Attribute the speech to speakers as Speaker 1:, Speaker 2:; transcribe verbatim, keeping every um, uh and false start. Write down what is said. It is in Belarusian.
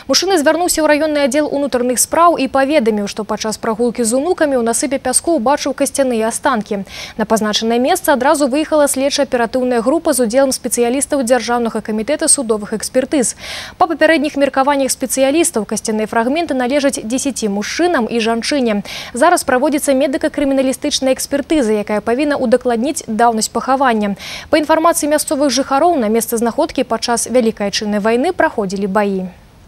Speaker 1: Мужчына звярнуўся ў раённы аддзел унутраных спраў і паведаміў, што падчас прагулкі з унукамі ў насыпе пяску убачыў касцяныя астанкі. На пазначанае месца адразу выехала следча-аператыўная група з удзелам спецыялістаў Дзяржаўнага камітэта судовых экспертыз. Па папярэдніх меркаваннях спецыялістаў касцяныя фрагменты належаць дзесяці мужчынам і жанчыне. Зараз праводзіцца медыка-крыміналістычная экспертыза, якая павінна удакладніць даўнасць пахавання. Па інфармацыі мясцовых жыхароў, на месцы знаходкі падчас Вялікай Айчыннай вайны праходзілі баі.